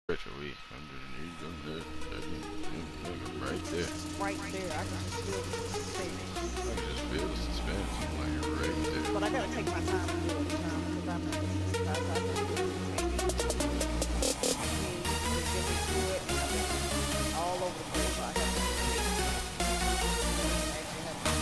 Retro week underneath right there. Right there. I can just feel the I suspense. can just feel the suspense like right there. But I gotta take my time to do it because I'm in this because I just give me through it and I've been all over the place. So I have to actually have to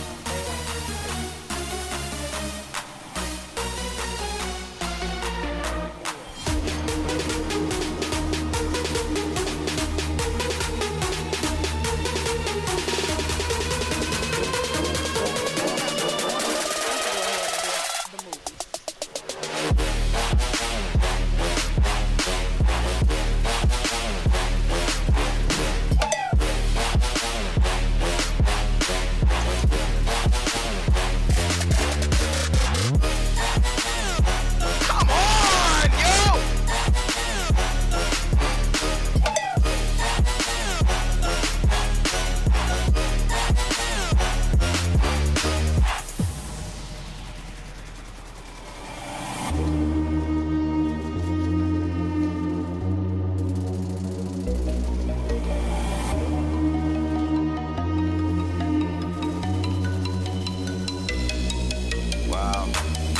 Come on, yo! Wow.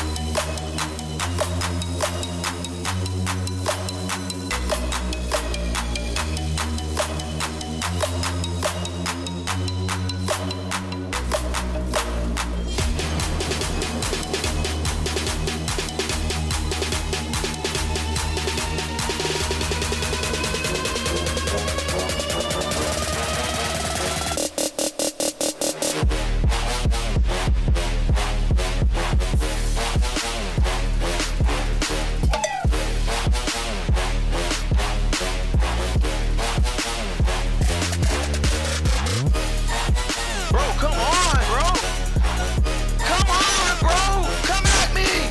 Bro, come on, bro! Come on, bro! Come at me!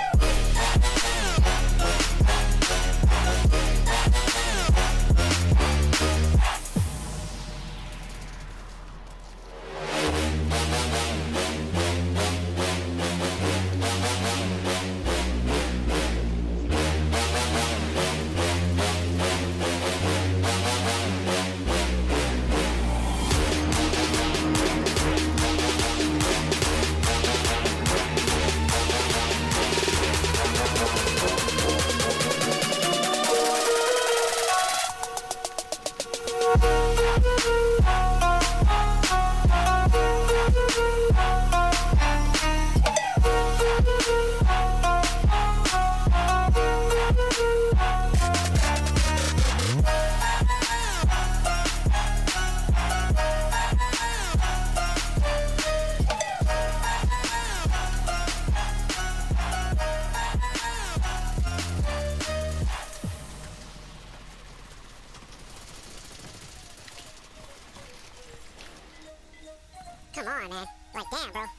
Come on, man. Like, damn, bro.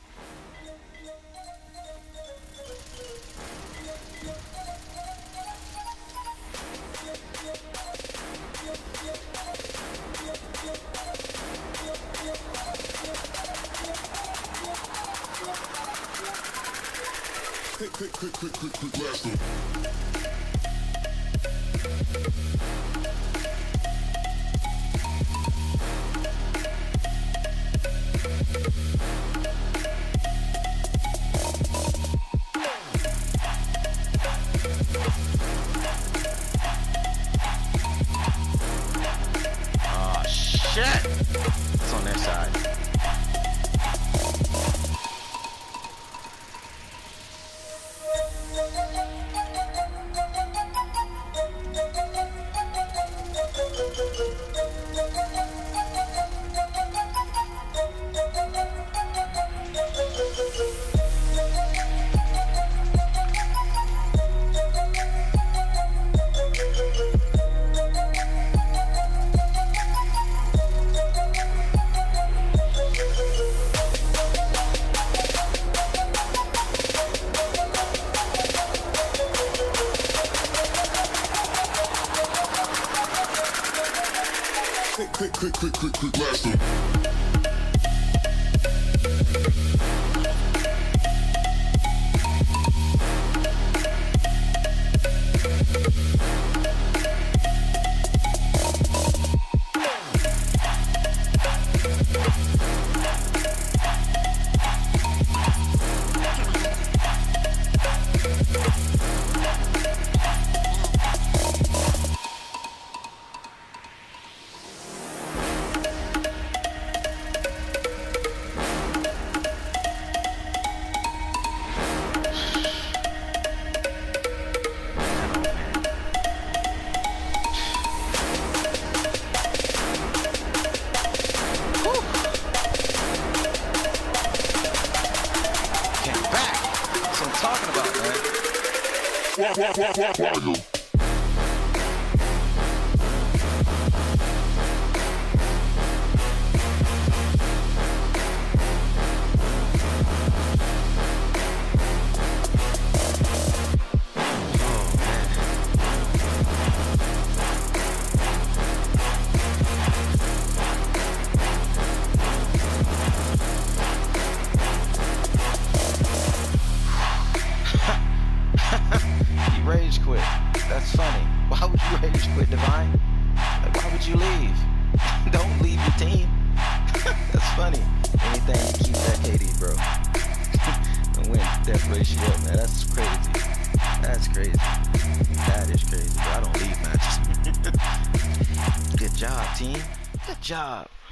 Quick, blast them. Oh, shit! It's on that side. Quick, blast them. Fire. He rage quit. That's funny. Why would you rage quit, Divine? Like, why would you leave? Don't leave your team. That's funny. Anything to keep that KD, bro. And win death ratio up, man. That's crazy. That's crazy. That is crazy, bro. I don't leave matches. Good job, team. Good job.